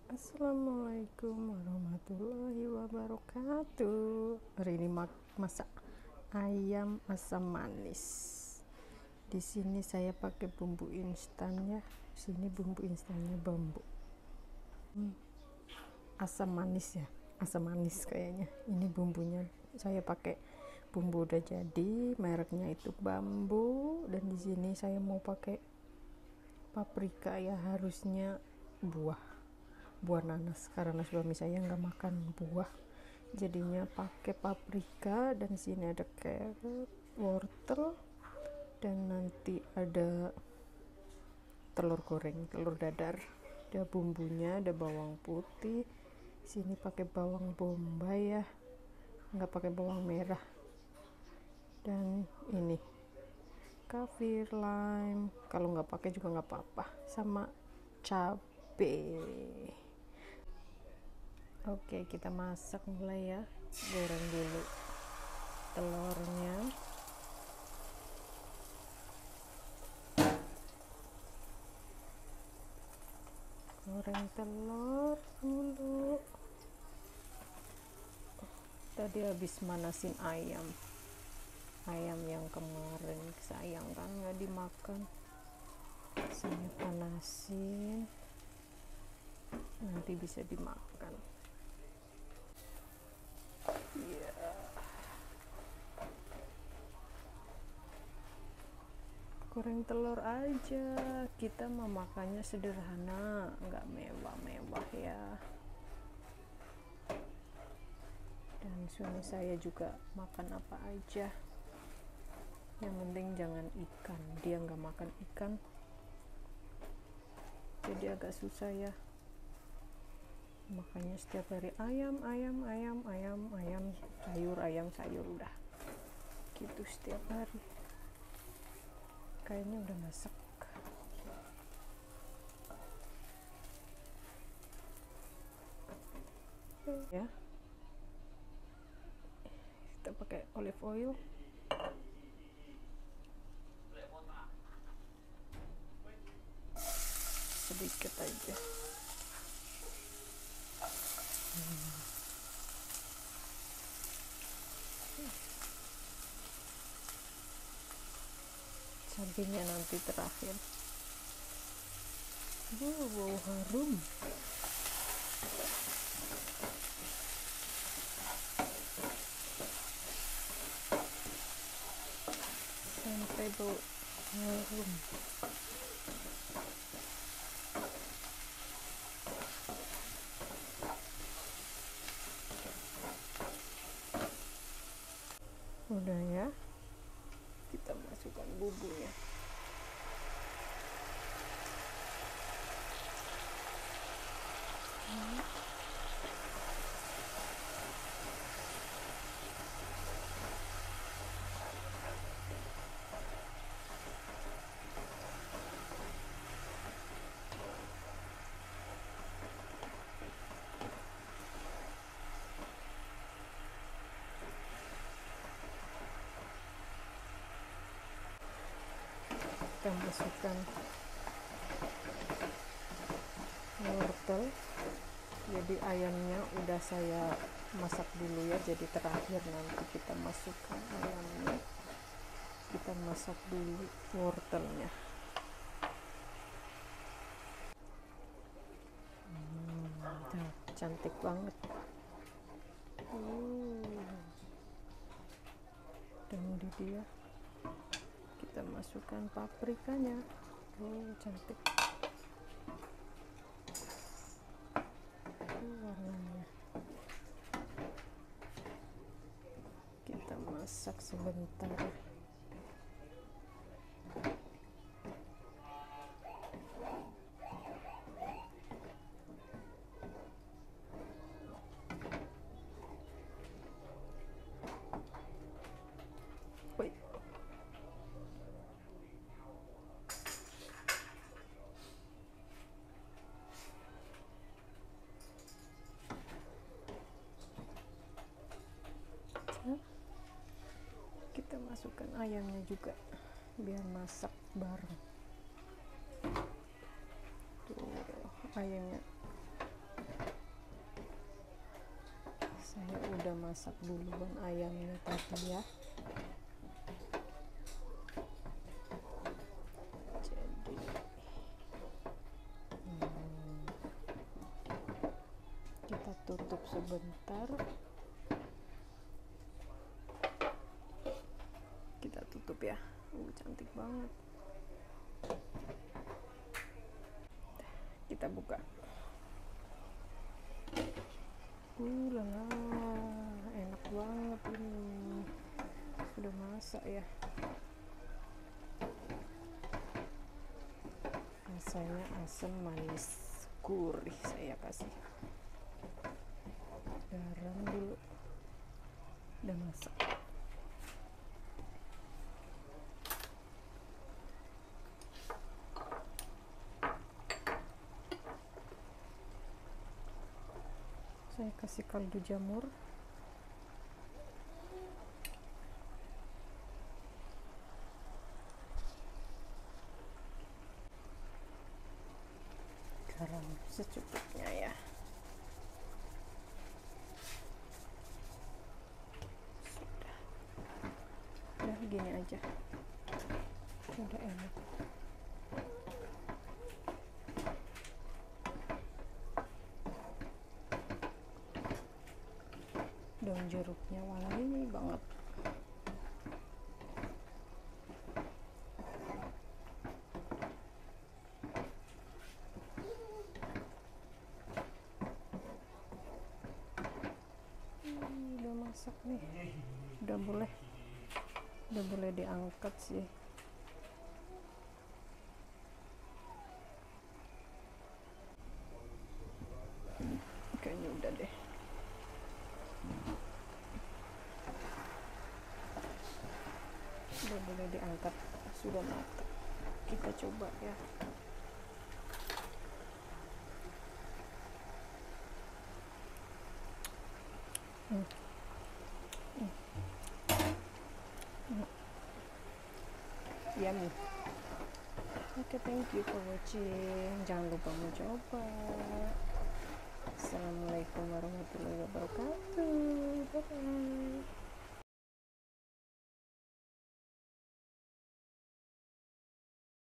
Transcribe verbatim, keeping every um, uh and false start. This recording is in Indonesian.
Assalamualaikum warahmatullahi wabarakatuh. Hari ini masak ayam asam manis. Di sini saya pakai bumbu instan ya. Sini bumbu instannya bambu. Hmm. Asam manis ya, asam manis kayaknya. Ini bumbunya saya pakai bumbu udah jadi, mereknya itu bambu. Dan di sini saya mau pakai paprika ya, harusnya buah. buah nanas karena suami saya nggak makan buah, jadinya pakai paprika. Dan sini ada carrot, wortel, dan nanti ada telur goreng, telur dadar. Ada bumbunya, ada bawang putih. Sini pakai bawang bombay ya, nggak pakai bawang merah. Dan ini kaffir lime, kalau nggak pakai juga nggak apa-apa, sama cabai. Oke, kita masak mulai ya. Goreng dulu telurnya. Goreng telur dulu. Tadi habis manasin ayam. Ayam yang kemarin sayang kan nggak dimakan. Saya panasin. Nanti bisa dimakan. Iya. Goreng telur aja, kita mau makannya sederhana, nggak mewah-mewah ya. Dan suami saya juga makan apa aja, yang penting jangan ikan. Dia nggak makan ikan, jadi agak susah ya. Makanya setiap hari ayam, ayam, ayam, ayam, ayam, sayur, ayam, sayur, udah gitu setiap hari. Kayaknya udah masak ya. Kita pakai olive oil sedikit aja. hmm. Cabenya nanti terakhir. Wow, wow, harum. Sampai bau harum. Udah ya, kita masukkan bumbunya. hmm. Kita masukkan wortel. Jadi ayamnya udah saya masak dulu ya, jadi terakhir nanti kita masukkan ayamnya. Kita masak dulu wortelnya. hmm, Cantik banget. uh. Dan di dia kita masukkan paprikanya. Oh, cantik. Oh, warnanya. Kita masak sebentar. Wait. Kita masukkan ayamnya juga biar masak bareng. Tuh, ayamnya masak duluan ayamnya tadi ya. Jadi hmm, kita tutup sebentar, kita tutup ya. Uh, cantik banget. Kita buka. Uh lala, enak banget ini. Sudah masak ya. Rasanya asam manis gurih. Saya kasih garam dulu. Udah masak. Saya kasih kaldu jamur. Garam secukupnya ya. Sudah. Udah gini aja. Udah enak. Daun jeruknya wangi banget. Hmm, udah masak nih, udah boleh udah boleh diangkat sih. Kayaknya udah deh. Udah boleh diangkat, sudah matang. Kita coba ya. Hmm. Hmm. Hmm. Yummy. Oke, okay, thank you for watching. Jangan lupa mencoba. Assalamualaikum warahmatullahi wabarakatuh. Bye bye.